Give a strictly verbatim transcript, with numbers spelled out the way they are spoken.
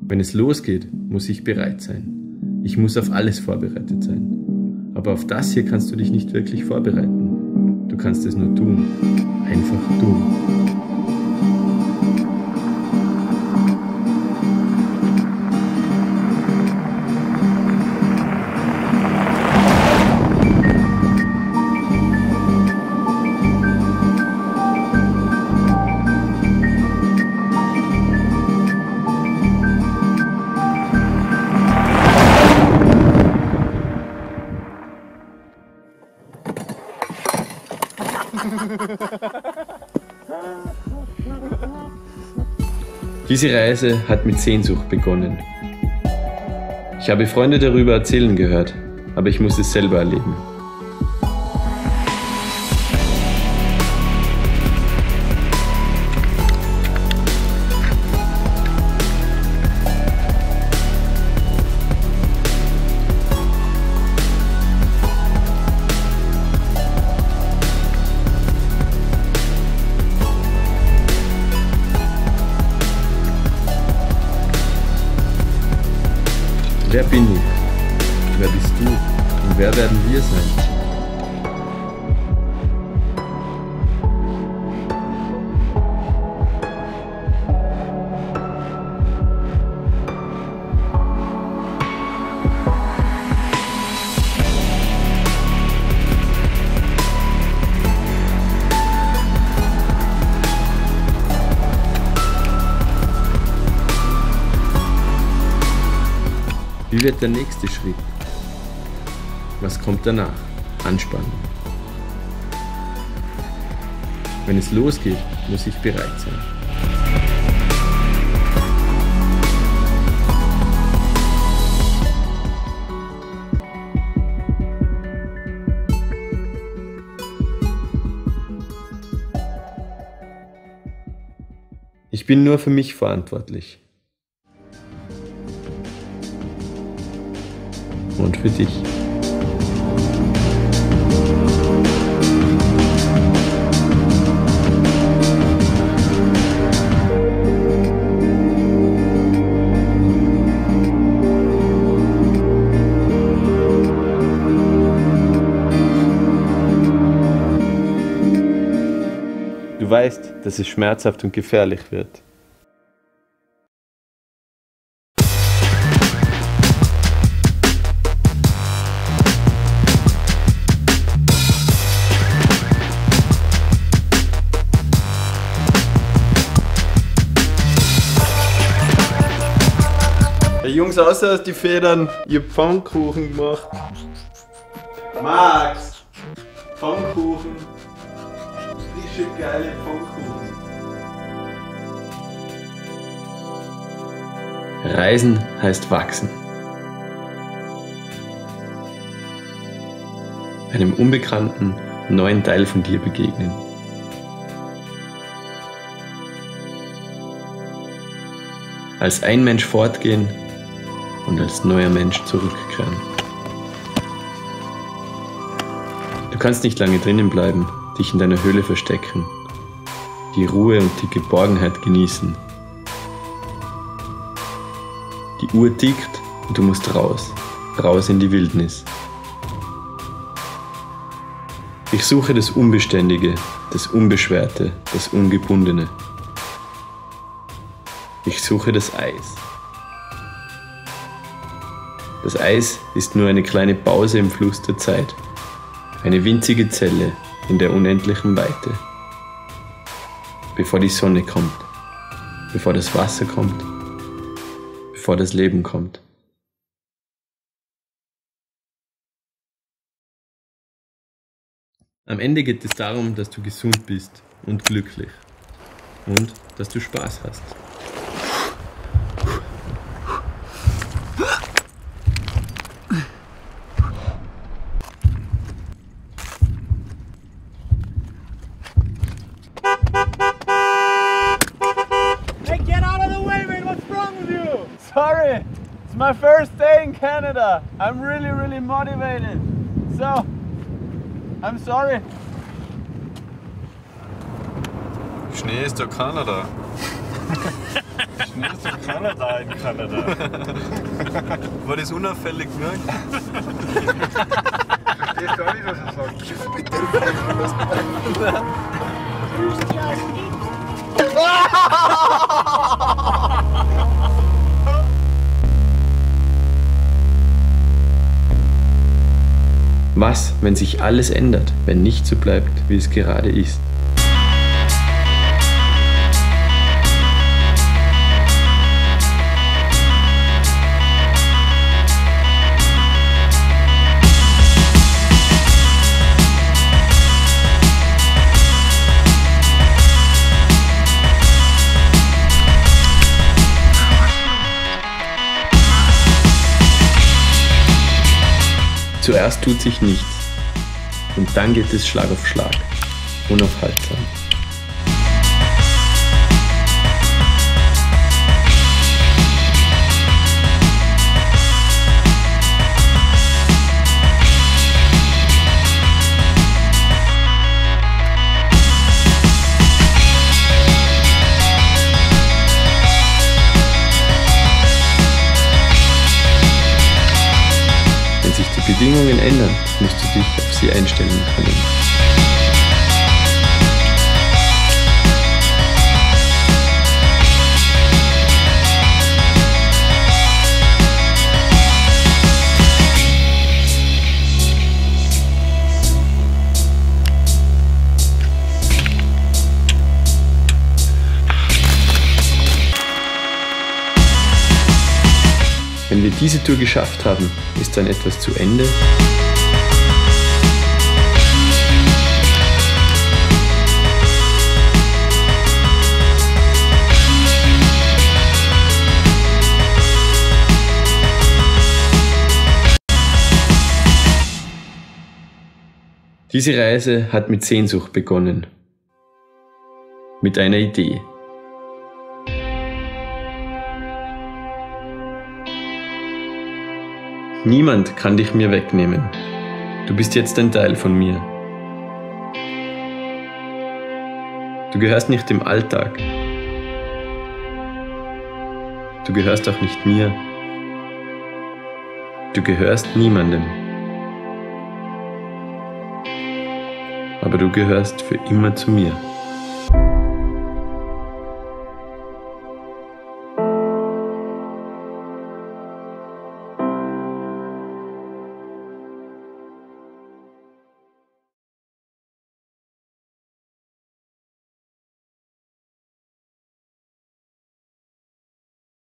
Wenn es losgeht, muss ich bereit sein. Ich muss auf alles vorbereitet sein. Aber auf das hier kannst du dich nicht wirklich vorbereiten. Du kannst es nur tun. Einfach tun. Diese Reise hat mit Sehnsucht begonnen. Ich habe Freunde darüber erzählen gehört, aber ich muss es selber erleben. Wer bin ich? Wer bist du? Und wer werden wir sein? Wie wird der nächste Schritt? Was kommt danach? Anspannung. Wenn es losgeht, muss ich bereit sein. Ich bin nur für mich verantwortlich. Und für dich. Du weißt, dass es schmerzhaft und gefährlich wird. Hey Jungs, außer aus die Federn, ihr habt Pfannkuchen gemacht. Max! Pfannkuchen! Richtig geile Pfannkuchen. Reisen heißt wachsen. Einem unbekannten, neuen Teil von dir begegnen. Als ein Mensch fortgehen und als neuer Mensch zurückkehren. Du kannst nicht lange drinnen bleiben, dich in deiner Höhle verstecken, die Ruhe und die Geborgenheit genießen. Die Uhr tickt und du musst raus, raus in die Wildnis. Ich suche das Unbeständige, das Unbeschwerte, das Ungebundene. Ich suche das Eis. Das Eis ist nur eine kleine Pause im Fluss der Zeit, eine winzige Zelle in der unendlichen Weite. Bevor die Sonne kommt, bevor das Wasser kommt, bevor das Leben kommt. Am Ende geht es darum, dass du gesund bist und glücklich und dass du Spaß hast. Sorry, it's my first day in Canada. I'm really, really motivated. So, I'm sorry. Schnee ist doch Kanada. Das ist doch Kanada in Kanada. War das unauffällig genug? Ich verstehe gar nicht, was er sagt. Bitte, Was, wenn sich alles ändert, wenn nichts so bleibt, wie es gerade ist? Zuerst tut sich nichts und dann geht es Schlag auf Schlag, unaufhaltsam. Wenn sich die Bedingungen ändern, musst du dich auf sie einstellen können. Wenn wir diese Tour geschafft haben, ist dann etwas zu Ende? Diese Reise hat mit Sehnsucht begonnen. Mit einer Idee. Niemand kann dich mir wegnehmen. Du bist jetzt ein Teil von mir. Du gehörst nicht dem Alltag. Du gehörst auch nicht mir. Du gehörst niemandem. Aber du gehörst für immer zu mir.